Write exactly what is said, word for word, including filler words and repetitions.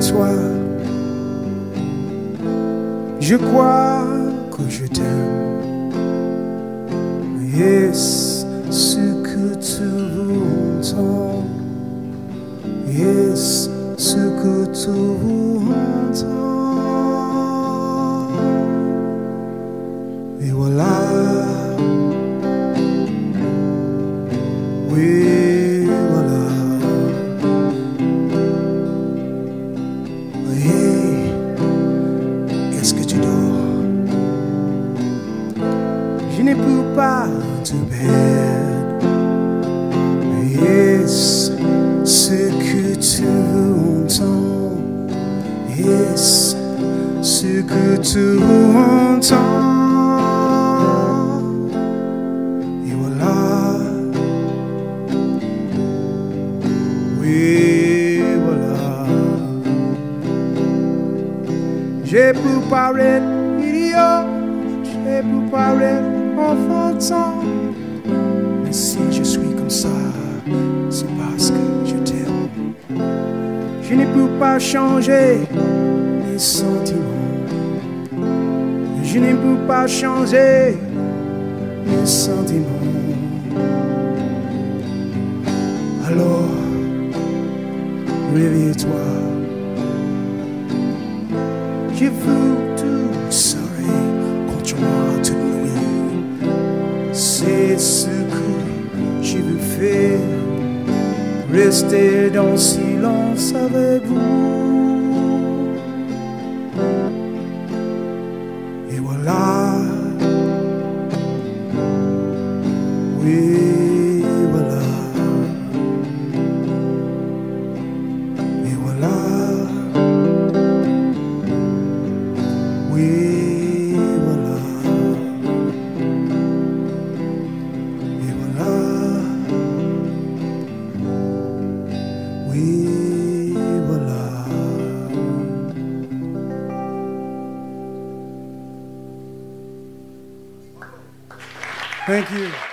toi. Je crois que je t'aime. Est-ce ce que tu entends? Est-ce ce que tu entends? Et voilà. Oui, voilà. Hey, est-ce que tu dors? Je ne peux pas te perdre. Est-ce ce que tu entends? Est-ce ce que tu entends? Et voilà. Oui, voilà. J'ai pu parler idiot, j'ai pu parler enfantin. Mais si je suis comme ça, c'est parce que je t'aime. Je ne peux pas changer mes sentiments. Je ne peux pas changer mes sentiments. Alors, réveille-toi. Je veux tout serrer contre moi toute nuit. C'est ce que je veux faire. Rester dans le silence avec vous. Et voilà. Oui, voilà. Et voilà. Oui, voilà. Et voilà. Oui, voilà. Thank you.